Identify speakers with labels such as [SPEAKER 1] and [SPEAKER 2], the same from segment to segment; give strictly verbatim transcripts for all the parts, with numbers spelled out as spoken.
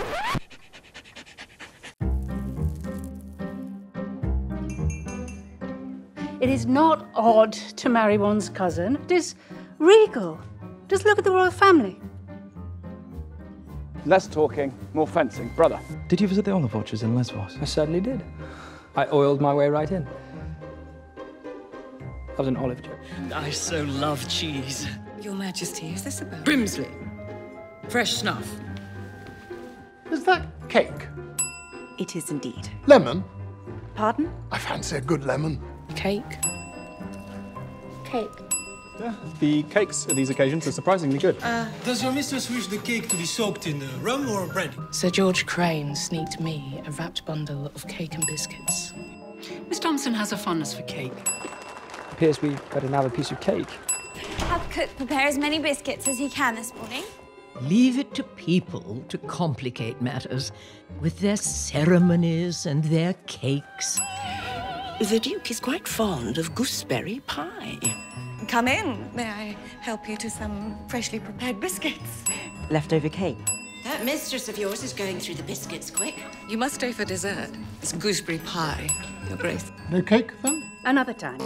[SPEAKER 1] It is not odd to marry one's cousin. It is regal. Just look at the royal family.
[SPEAKER 2] Less talking, more fencing. Brother.
[SPEAKER 3] Did you visit the olive orchards in Lesbos?
[SPEAKER 4] I certainly did. I oiled my way right in. That was an olive joke.
[SPEAKER 5] I so love cheese.
[SPEAKER 6] Your Majesty, is this about?
[SPEAKER 5] Brimsley. Fresh snuff.
[SPEAKER 7] Is that cake?
[SPEAKER 6] It is indeed.
[SPEAKER 7] Lemon?
[SPEAKER 6] Pardon?
[SPEAKER 7] I fancy a good lemon.
[SPEAKER 6] Cake.
[SPEAKER 1] Cake.
[SPEAKER 8] Yeah, the cakes at these occasions are surprisingly good.
[SPEAKER 5] Uh,
[SPEAKER 9] Does your mistress wish the cake to be soaked in uh, rum or brandy?
[SPEAKER 5] Sir George Crane sneaked me a wrapped bundle of cake and biscuits.
[SPEAKER 1] Miss Thompson has a fondness for cake.
[SPEAKER 4] Appears we better now have a piece of cake.
[SPEAKER 10] Have cook prepare as many biscuits as he can this morning.
[SPEAKER 11] Leave it to people to complicate matters with their ceremonies and their cakes.
[SPEAKER 5] The Duke is quite fond of gooseberry pie.
[SPEAKER 6] Come in. May I help you to some freshly prepared biscuits?
[SPEAKER 11] Leftover cake.
[SPEAKER 5] That mistress of yours is going through the biscuits quick.
[SPEAKER 6] You must stay for dessert. It's gooseberry pie, Your Grace.
[SPEAKER 7] No cake, then?
[SPEAKER 1] Another time.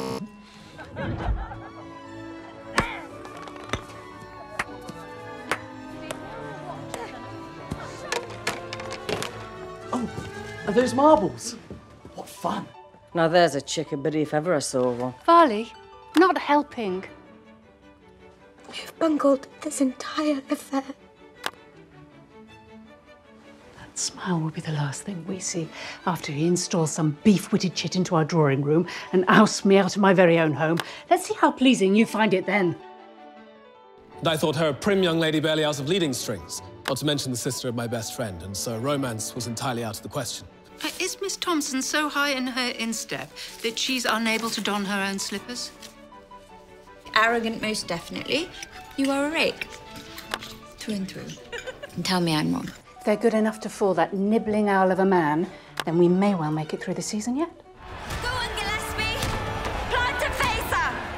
[SPEAKER 3] Oh, are those marbles? What fun.
[SPEAKER 12] Now there's a chickabiddy if ever I saw one.
[SPEAKER 1] Farley, not helping.
[SPEAKER 10] You've bungled this entire affair.
[SPEAKER 1] That smile will be the last thing we see after he installs some beef-witted chit into our drawing room and ousts me out of my very own home. Let's see how pleasing you find it then.
[SPEAKER 9] And I thought her a prim young lady barely out of leading strings, not to mention the sister of my best friend, and so romance was entirely out of the question.
[SPEAKER 1] Uh, is Miss Thompson so high in her instep that she's unable to don her own slippers?
[SPEAKER 10] Arrogant, most definitely. You are a rake. Through and through. And tell me I'm wrong.
[SPEAKER 1] If they're good enough to fool that nibbling owl of a man, then we may well make it through the season yet.
[SPEAKER 10] Go on, Gillespie! Plant and face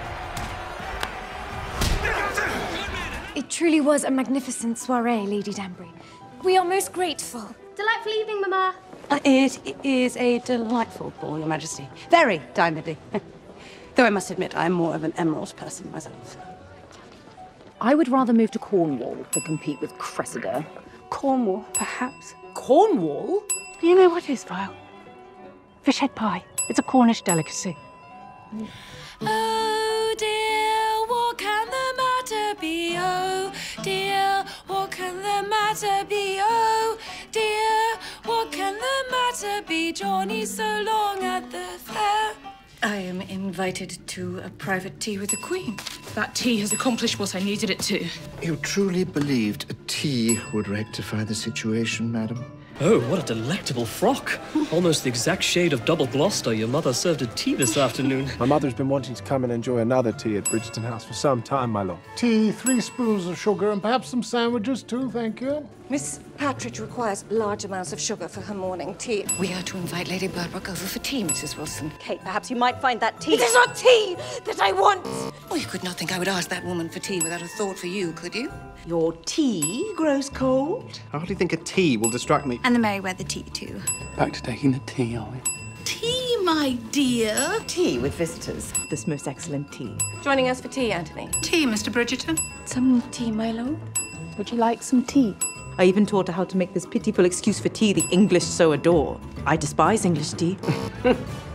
[SPEAKER 10] her! It truly was a magnificent soiree, Lady Danbury. We are most grateful. Delightful evening, Mamma.
[SPEAKER 6] Uh, it is a delightful ball, Your Majesty. Very timely. Though I must admit, I'm more of an emerald person myself.
[SPEAKER 12] I would rather move to Cornwall than compete with Cressida.
[SPEAKER 1] Cornwall, perhaps.
[SPEAKER 12] Cornwall?
[SPEAKER 1] You know what is vile? Fish head pie. It's a Cornish delicacy.
[SPEAKER 10] Oh dear, what can the matter be? Oh dear, what can the matter be? Oh dear, what can the matter be? Johnny's so long at the fair.
[SPEAKER 6] I am invited to a private tea with the Queen.
[SPEAKER 5] That tea has accomplished what I needed it to.
[SPEAKER 13] You truly believed a tea would rectify the situation, madam?
[SPEAKER 14] Oh, what a delectable frock. Almost the exact shade of double Gloucester your mother served at tea this afternoon.
[SPEAKER 8] My mother's been wanting to come and enjoy another tea at Bridgerton House for some time, my lord.
[SPEAKER 7] Tea, three spoons of sugar, and perhaps some sandwiches too, thank you.
[SPEAKER 6] Miss Partridge requires large amounts of sugar for her morning tea. We are to invite Lady Birdbrook over for tea, Missus Wilson.
[SPEAKER 12] Kate, perhaps you might find that tea.
[SPEAKER 6] It is not tea that I want! Oh, you could not think I would ask that woman for tea without a thought for you, could you?
[SPEAKER 11] Your tea grows cold?
[SPEAKER 13] I hardly think a tea will distract me.
[SPEAKER 10] And the Merryweather tea, too.
[SPEAKER 2] Back to taking the tea, are we?
[SPEAKER 5] Tea, my dear.
[SPEAKER 11] Tea with visitors. This most excellent tea.
[SPEAKER 6] Joining us for tea, Anthony.
[SPEAKER 1] Tea, Mister Bridgerton.
[SPEAKER 6] Some tea, my lord.
[SPEAKER 1] Would you like some tea?
[SPEAKER 11] I even taught her how to make this pitiful excuse for tea the English so adore. I despise English tea.